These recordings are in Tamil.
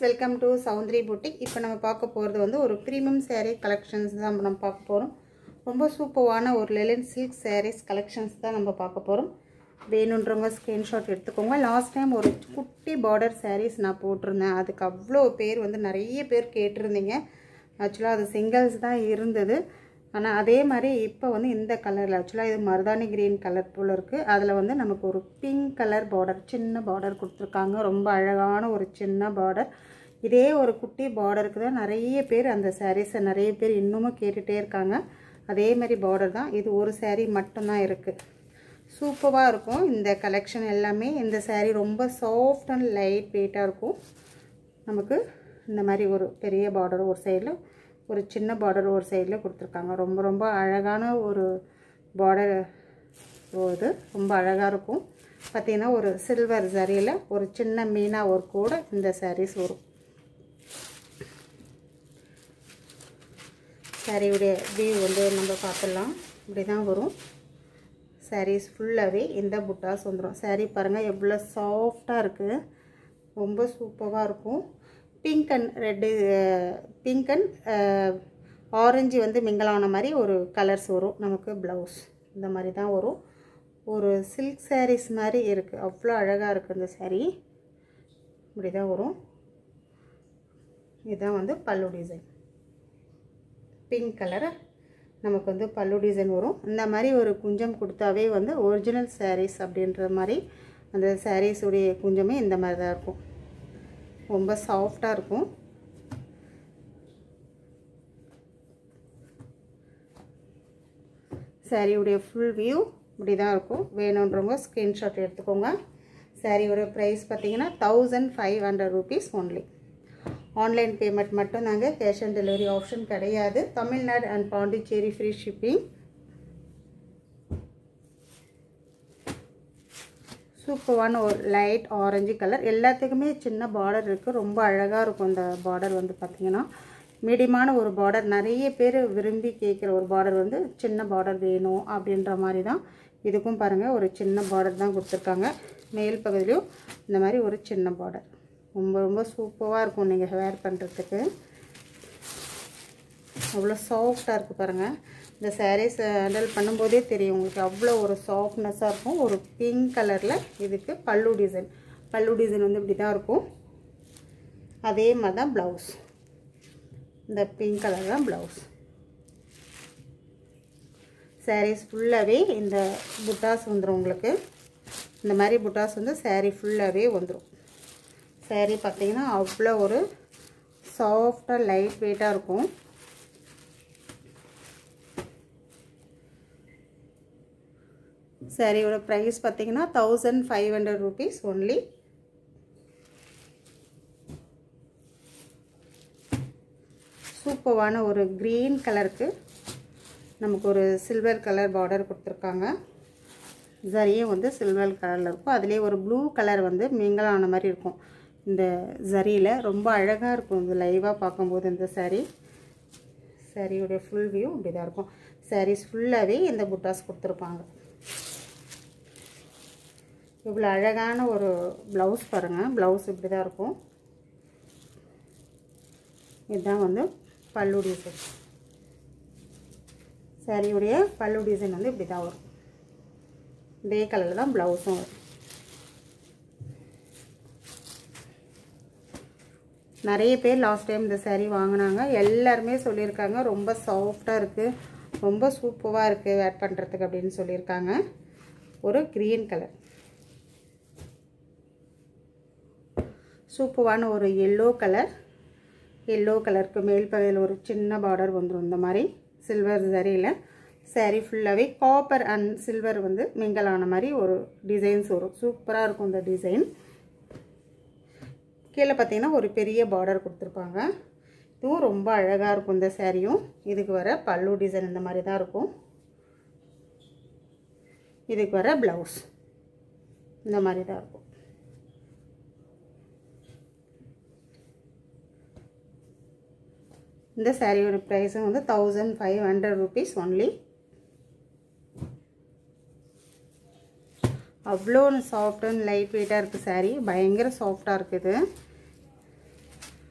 welcome to Saree boutique. இப்போ நம்ம பார்க்க போறது வந்து ஒரு பிரீமியம் saree collections தான் நம்ம பார்க்க போறோம். ரொம்ப சூப்பரான ஒரு linen silk sarees collections தான் நம்ம பார்க்க போறோம். வேணும்ன்றவங்க ஸ்கிரீன்ஷாட் எடுத்துக்கோங்க. லாஸ்ட் டைம் ஒரு குட்டி border sarees நான் போட்டுருந்தேன். அதுக்கு அவ்ளோ பேர் வந்து நிறைய பேர் கேட்டிருந்தீங்க. ஆக்சுவலா அது singles தான் இருந்தது. ஆனா அதே மாதிரி இப்போ வந்து இந்த கலர்ல ஆக்சுவலா இது மருதாணி green கலர் போல இருக்கு. அதுல வந்து நமக்கு ஒரு pink கலர் border சின்ன border கொடுத்திருக்காங்க. ரொம்ப அழகான ஒரு சின்ன border. இதே ஒரு குட்டி borderக்கு தான் நிறைய பேர் அந்த sarees நிறைய பேர் இன்னும் கேட்டுட்டே இருக்காங்க. அதே மாதிரி border தான். இது ஒரு saree மட்டும் தான் இருக்கு. சூப்பரா இருக்கும் இந்த கலெக்ஷன் எல்லாமே. இந்த saree ரொம்ப soft and light weight இருக்கும். நமக்கு இந்த மாதிரி ஒரு பெரிய border ஒரு சைடுல ஒரு சின்ன border ஒரு சைடுல கொடுத்திருக்காங்க. ரொம்ப ரொம்ப அழகான ஒரு border இது ரொம்ப அழகா இருக்கும். பாத்தீங்கன்னா ஒரு சில்வர் ஜரியில ஒரு சின்ன மீனா ஒரு கூட இந்த sarees வரும். சாரியோட வியூ வந்து நம்ம பார்த்தலாம். இப்படி தான் வரும். sarees ஃபுல்லாவே இந்த புட்டாஸ் வந்துரும். saree பாருங்க எவ்வளவு சாஃப்ட்டா இருக்கு. ரொம்ப சூப்பரா இருக்கும். pink and red pink and orange வந்து mingle ஆன மாதிரி ஒரு கலர்ஸ் வரும். நமக்கு ப்ளவுஸ் இந்த மாதிரி தான் வரும். ஒரு silk sarees மாதிரி இருக்கு. அவ்வளவு அழகா இருக்கு இந்த saree. இப்படி தான் வரும். இதான் வந்து பல்லு டிசைன். பிங்க் கலர் நமக்கு வந்து பல்லு டிசைன் வரும். இந்த மாதிரி ஒரு குஞ்சம் கொடுத்தாவே வந்து ஒரிஜினல் sarees அப்படின்ற மாதிரி அந்த sarees உடைய குஞ்சமே இந்த மாதிரி தான் இருக்கும். ரொம்ப சாஃப்ட்டா இருக்கும். saree உடைய full view இப்படி தான் இருக்கும். வேணும்ன்றவங்க ஸ்கிரீன்ஷாட் எடுத்துக்கோங்க. saree உடைய பிரைஸ் பாத்தீங்கன்னா 1500 rupees only. ஆன்லைன் பேமெண்ட் மட்டும் தாங்க. கேஷ் ஆன் டெலிவரி ஆப்ஷன் கிடையாது. Tamil Nadu and Pondicherry free shipping. சூப்பரான ஒரு லைட் ஆரஞ்சு கலர். எல்லாத்துக்குமே சின்ன பார்டர் இருக்கு. ரொம்ப அழகா இருக்கும் இந்த பார்டர் வந்து பாத்தீங்கன்னா மீடியமான ஒரு பார்டர். நிறைய பேர் விரும்பி கேட்குற ஒரு பார்டர் வந்து சின்ன பார்டர் வேணும் அப்படின்ற மாதிரி தான். இதுக்கும் பாருங்க ஒரு சின்ன பார்டர் தான் கொடுத்துருக்காங்க. மேல் பகுதியிலும் இந்த மாதிரி ஒரு சின்ன பார்டர். ரொம்ப ரொம்ப சூப்பரா இருக்கும் நீங்க வேர் பண்றதுக்கு. அவ்வளோ சாஃப்ட்டா இருக்கு பாருங்க. இந்த sarees ஹேண்டில் பண்ணும்போதே தெரியும் உங்களுக்கு அவ்வளோ ஒரு சாஃப்ட்னஸா இருக்கும். ஒரு பிங்க் கலர்ல இதுக்கு பல்லு டிசைன். பல்லு டிசைன் வந்து இப்படி தான் இருக்கும். அதே மாதிரி தான் ப்ளவுஸ். இந்த பிங்க் கலர் தான் ப்ளவுஸ். sarees ஃபுல்லாவே இந்த புட்டாஸ் வந்துரும் உங்களுக்கு. இந்த மாதிரி புட்டாஸ் வந்து saree ஃபுல்லாவே வந்துரும். saree பாத்தீங்கன்னா அவ்வளோ ஒரு சாஃப்ட்டா லைட் வெயிட்டா இருக்கும். சாரியோட பிரைஸ் பாத்தீங்கன்னா 1500 rupees only. சூப்பரான ஒரு green கலருக்கு நமக்கு ஒரு சில்வர் கலர் பார்டர் கொடுத்திருக்காங்க. ஜரியே வந்து சில்வர் கலர்ல இருக்கும். அதுலயே ஒரு ப்ளூ கலர் வந்து mingle ஆன மாதிரி இருக்கும். இந்த ஜரியில ரொம்ப அழகா இருக்கும். இந்த லைவா பாக்கும்போது இந்த saree. சாரியோட full view இப்படி தான் இருக்கும். sarees ஃபுல்லாவே இந்த புட்டாஸ் கொடுத்திருப்பாங்க. இவ்வளவு அழகான ஒரு ப்ளவுஸ் பாருங்க. ப்ளவுஸ் இப்படி தான் இருக்கும். இதுதான் வந்து பல்லு டிசைன். சாரியுடைய பல்லு டிசைன் வந்து இப்படி தான் வரும். இதே கலர்ல தான் ப்ளவுஸும் வரும். நிறைய பேர் லாஸ்ட் டைம் இந்த saree வாங்குனாங்க. எல்லாரும் சொல்லிருக்காங்க ரொம்ப சாஃப்ட்டா இருக்கு. ரொம்ப சூப்பரா இருக்கு வேர் பண்றதுக்கு அப்படினு சொல்லிருக்காங்க. ஒரு green கலர். சூப்பரான ஒரு yellow கலர். yellow கலருக்கு மேல் பகுதியில் ஒரு சின்ன பார்டர் வந்துரும். இந்த மாதிரி சில்வர் ஜரியில saree ஃபுல்லாவே காப்பர் அண்ட் சில்வர் வந்து mingle ஆன மாதிரி ஒரு டிசைன்ஸ் வரும். சூப்பரா இருக்கும் இந்த டிசைன். கீழ பாத்தீங்கன்னா ஒரு பெரிய பார்டர் கொடுத்திருப்பாங்க. இதுவும் ரொம்ப அழகா இருக்கும் இந்த சாரியும். இதுக்கு வர பல்லு டிசைன் இந்த மாதிரி தான் இருக்கும். இதுக்கு வர ப்ளவுஸ் இந்த மாதிரி தான் இருக்கும். இந்த சாரியோட பிரைஸ் வந்து 1500 rupees only. அவ்வளோ சாஃப்ட் அண்ட் லைட் வெயிட்டாக இருக்குது saree. பயங்கர சாஃப்டாக இருக்குது.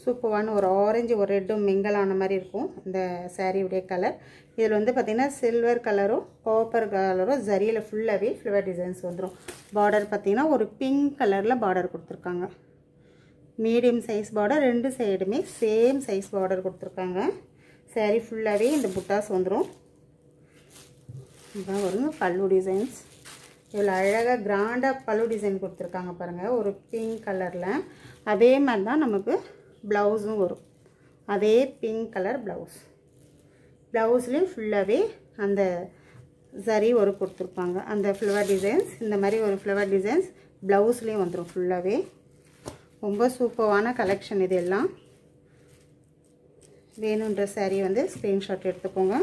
சூப்பரான ஒரு ஆரஞ்சு ஒரு ரெட்டும் மிங்கல் ஆன மாதிரி இருக்கும் இந்த சாரியுடைய கலர். இதில் வந்து பார்த்திங்கன்னா சில்வர் கலரும் காப்பர் கலரும் ஜரியில் ஃபுல்லாகவே ஃப்ளவர் டிசைன்ஸ் வந்துடும். பார்டர் பார்த்திங்கன்னா ஒரு பிங்க் கலரில் பார்டர் கொடுத்துருக்காங்க. மீடியம் சைஸ் பார்டர், ரெண்டு சைடுமே சேம் சைஸ் பார்டர் கொடுத்துருக்காங்க. சாரி ஃபுல்லாகவே இந்த புட்டாஸ் வந்துடும். இதுதான் வருங்க பல்லு டிசைன்ஸ். இவ்வளோ அழகாக கிராண்டாக பல்லு டிசைன் கொடுத்துருக்காங்க பாருங்கள், ஒரு பிங்க் கலரில். அதே மாதிரி தான் நமக்கு ப்ளவுஸும் வரும். அதே பிங்க் கலர் ப்ளவுஸ். ப்ளவுஸ்லேயும் ஃபுல்லாகவே அந்த சரி ஒரு கொடுத்துருப்பாங்க. அந்த ஃப்ளவர் டிசைன்ஸ் இந்த மாதிரி ஒரு ஃப்ளவர் டிசைன்ஸ் ப்ளவுஸ்லேயும் வந்துடும் ஃபுல்லாகவே. ரொம்ப சூப்பரான கலெக்ஷன் இது எல்லாம். வேணுன்ற சாரீ வந்து ஸ்க்ரீன்ஷாட் எடுத்துக்கோங்க.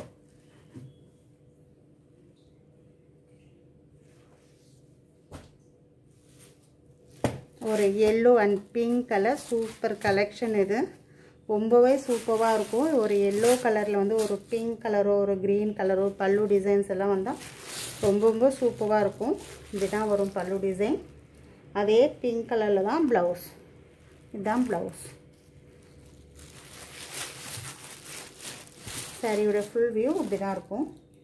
ஒரு yellow and pink colour super collection இது. ரொம்பவே சூப்பராக இருக்கும். ஒரு yellow கலரில் வந்து ஒரு பிங்க் கலரோ ஒரு க்ரீன் கலரோ பல்லு டிசைன்ஸ் எல்லாம் வந்தால் ரொம்ப ரொம்ப சூப்பராக இருக்கும். இதுதான் வரும் பல்லு டிசைன். அதே பிங்க் கலரில் தான் ப்ளவுஸ். இதுதான் ப்ளவுஸ். சாரியோட ஃபுல் வியூ இப்படி தான் இருக்கும்.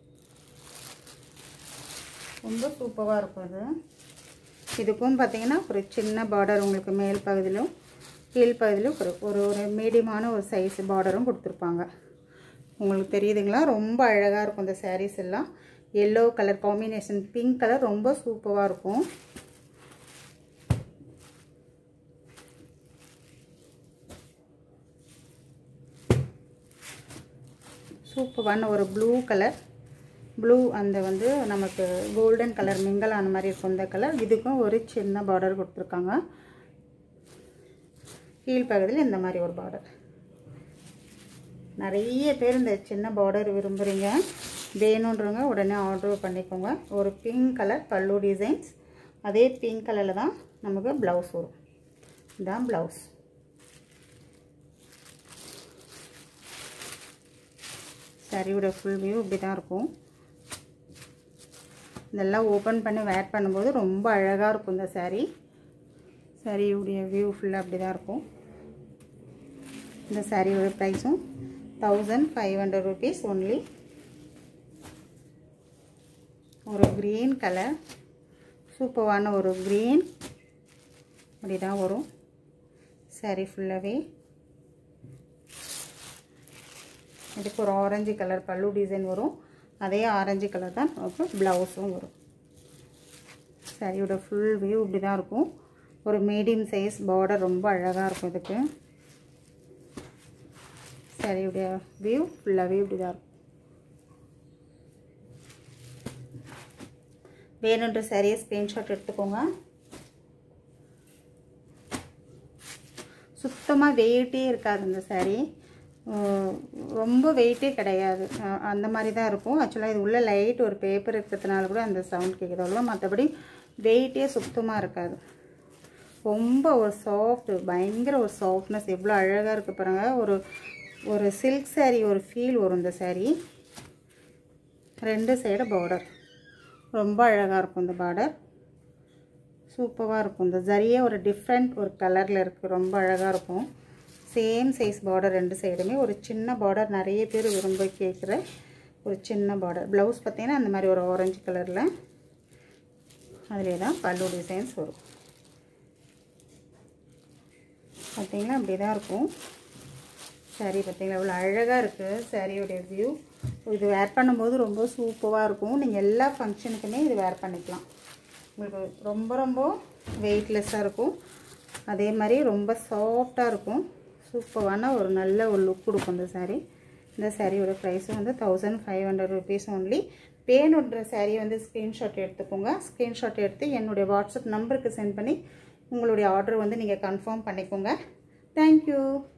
ரொம்ப சூப்பராக இருக்கும் இது. இதுக்கும் பார்த்திங்கன்னா ஒரு சின்ன பார்டர் உங்களுக்கு மேல் பகுதியிலும் கீழ் பகுதியிலும் ஒரு மீடியமான ஒரு சைஸ் பார்டரும் கொடுத்துருப்பாங்க. உங்களுக்கு தெரியுதுங்களா? ரொம்ப அழகாக இருக்கும் இந்த சாரீஸ் எல்லாம். Yellow colour combination pink colour ரொம்ப சூப்பராக இருக்கும். சூப்பரான ஒரு ப்ளூ கலர். ப்ளூ அந்த வந்து நமக்கு கோல்டன் கலர் மிங்கல் ஆன மாதிரி இருக்கும் இந்த கலர். இதுக்கும் ஒரு சின்ன பார்டர் கொடுத்துருக்காங்க. கீழ் பகுதியில் இந்த மாதிரி ஒரு பார்டர். நிறைய பேர் இந்த சின்ன பார்டர் விரும்புகிறீங்க. வேணுன்றவங்க உடனே ஆர்டர் பண்ணிக்கோங்க. ஒரு பிங்க் கலர் பல்லு டிசைன்ஸ். அதே பிங்க் கலரில் தான் நமக்கு ப்ளவுஸ் வரும். இதுதான் ப்ளவுஸ். சாரியோட ஃபுல் வியூ இப்படி தான் இருக்கும். இதெல்லாம் ஓப்பன் பண்ணி வேர் பண்ணும்போது ரொம்ப அழகாக இருக்கும் இந்த சாரீ. சாரியுடைய வியூ ஃபுல்லாக அப்படி தான் இருக்கும். இந்த சாரியோட ப்ரைஸும் 1500 rupees ஒன்லி. ஒரு க்ரீன் கலர் சூப்பரான ஒரு க்ரீன் அப்படி தான் வரும் சாரீ ஃபுல்லாகவே. இதுக்கு ஒரு ஆரஞ்சு கலர் பல்லு டிசைன் வரும். அதே ஆரஞ்சு கலர் தான் நமக்கு ப்ளவுஸும் வரும். சாரியோட ஃபுல் வியூ இப்படி தான் இருக்கும். ஒரு மீடியம் சைஸ் பார்டர் ரொம்ப அழகாக இருக்கும் இதுக்கு. சாரியோடைய வியூ ஃபுல்லாகவே இப்படி தான் இருக்கும். வேணுன்ற சாரியை ஸ்க்ரீன்ஷாட் எடுத்துக்கோங்க. சுத்தமாக வெயிட்டே இருக்காது இந்த சாரீ. ரொம்ப வெயிட்டே கிடையாது. அந்த மாதிரி தான் இருக்கும். ஆக்சுவலாக இது உள்ள லைட் ஒரு பேப்பர் இருக்கிறதுனால கூட அந்த சவுண்ட் கேட்குது. அவ்வளோ மற்றபடி வெயிட்டே சுத்தமாக இருக்காது. ரொம்ப ஒரு சாஃப்ட், பயங்கர ஒரு சாஃப்ட்னஸ். எவ்வளோ அழகாக இருக்குது பாருங்கள். ஒரு சில்க் சாரீ ஒரு ஃபீல் வரும் இந்த சாரீ. ரெண்டு சைடு பார்டர் ரொம்ப அழகாக இருக்கும். இந்த பார்டர் சூப்பராக இருக்கும். இந்த ஜரியே ஒரு டிஃப்ரெண்ட் ஒரு கலரில் இருக்குது. ரொம்ப அழகாக இருக்கும். சேம் சைஸ் பார்டர் ரெண்டு சைடுமே. ஒரு சின்ன பார்டர் நிறைய பேர் விரும்ப கேட்குற ஒரு சின்ன பார்டர். ப்ளவுஸ் பார்த்திங்கன்னா அந்த மாதிரி ஒரு ஆரஞ்சு கலரில். அதிலே தான் பல்லு டிசைன்ஸ் வரும். பார்த்திங்கன்னா அப்படி தான் இருக்கும் சாரீ. பார்த்திங்களா எவ்வளோ அழகாக இருக்குது சாரியோடைய வியூ. இது வேர் பண்ணும்போது ரொம்ப சூப்பராக இருக்கும். நீங்கள் எல்லா ஃபங்க்ஷனுக்குமே இது வேர் பண்ணிக்கலாம். உங்களுக்கு ரொம்ப ரொம்ப வெயிட்லெஸ்ஸாக இருக்கும். அதே மாதிரி ரொம்ப சாஃப்டாக இருக்கும். சூப்பரான ஒரு நல்ல ஒரு லுக் கொடுக்கும் இந்த சாரீ. இந்த சாரியோட ப்ரைஸ் வந்து 1500 rupees ஒன்லி. வேணுன்ற சாரியை வந்து ஸ்க்ரீன்ஷாட் எடுத்துக்கோங்க. ஸ்க்ரீன்ஷாட் எடுத்து என்னுடைய வாட்ஸ்அப் நம்பருக்கு சென்ட் பண்ணி உங்களுடைய ஆர்டர் வந்து நீங்கள் கன்ஃபார்ம் பண்ணிக்கோங்க. தேங்க்யூ.